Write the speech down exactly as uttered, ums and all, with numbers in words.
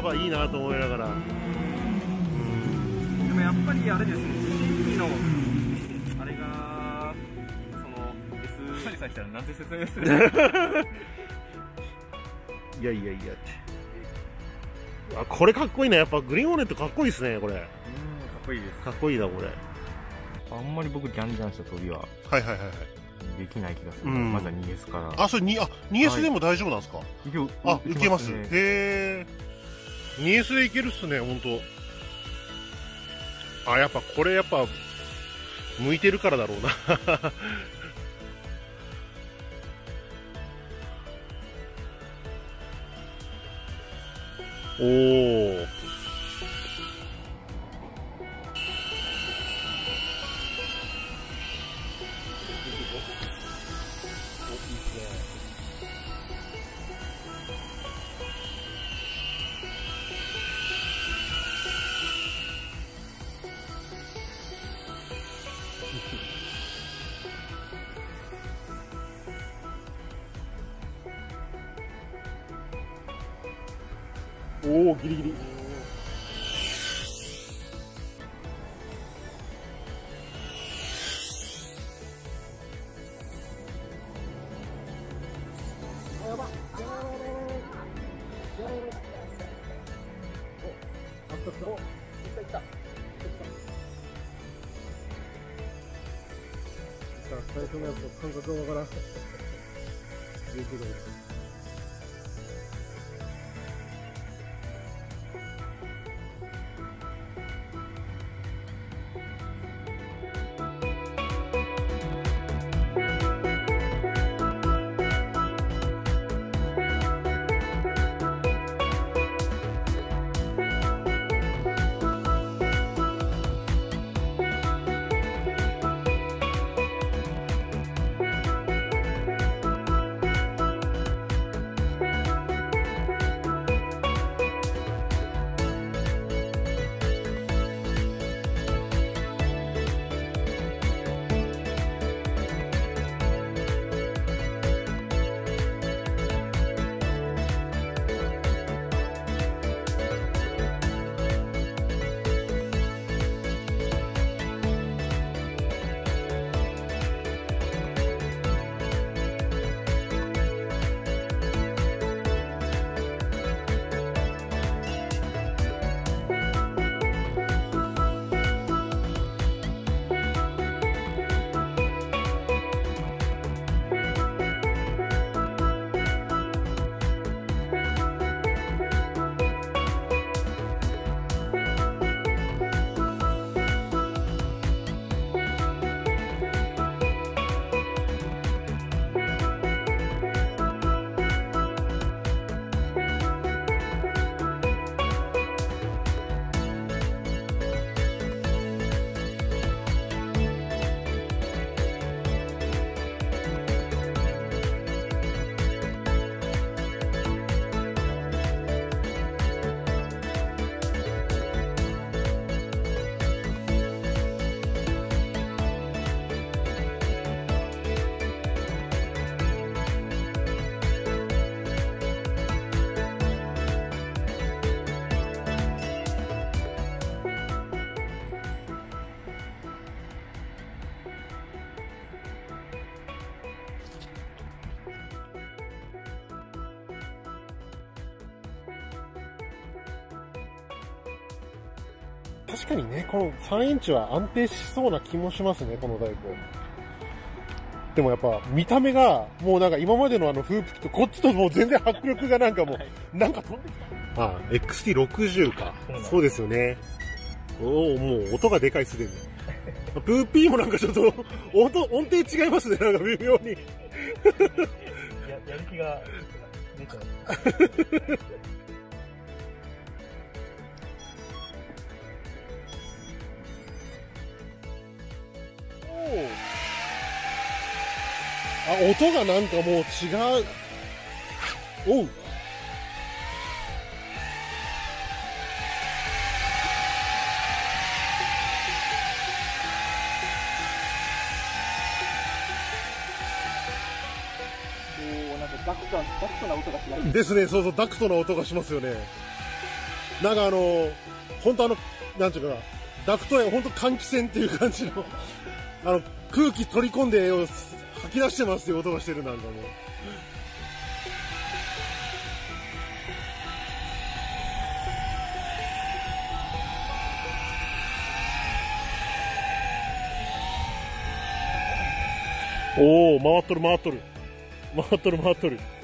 ババいいなと思いながら。でもやっぱりあれですね、シーピーのあれがその S さん来たらなんて説明するいやいやいや、あ、これかっこいいな。やっぱグリーンホーネットかっこいいですね、これ。うん、かっこいいです。 かっこいいな、これ。 あんまり僕ギャンギャンした飛びははいはいはいはいできない気がする、うん、まだ にエス から。 あ、それに、あ、にエス でも大丈夫なんですか？はい、あ、いけます。へえ。にエス でいけるっすね、本当。あ、やっぱこれやっぱ向いてるからだろうな。おお。おお、ギリギリ。やばい。お、あったった。お、いったいった。最初のやつの感覚がわからん。じゅうきゅうどです。確かにね、このさんインチは安定しそうな気もしますね、このタイプ。でもやっぱ見た目がもうなんか今までのあのフープとこっちともう全然迫力がなんかもう、はい、なんか飛んできた。ああ、エックスティーろくじゅう か。そうですよね。おお、もう音がでかいすでに。プーピーもなんかちょっと音、音程違いますね、なんか微妙に。や、 やる気が出ちゃう。 あ、音がなんかもう違う。おう。 おお、なんかダクト、ダクトな音がしますですね、そうそう、ダクトな音がしますよね。 なんかあの本当あのなんていうかダクトや本当換気扇っていう感じのあの空気取り込んで吐き出してますっていう音がしてる。なんかもうおお、回っとる回っとる回っとる回っとる。